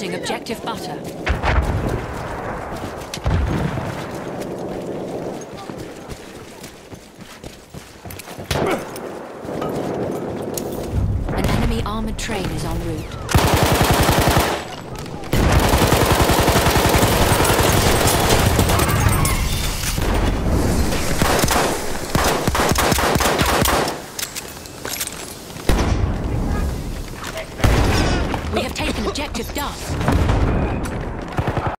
Losing objective butter. An enemy armored train is en route.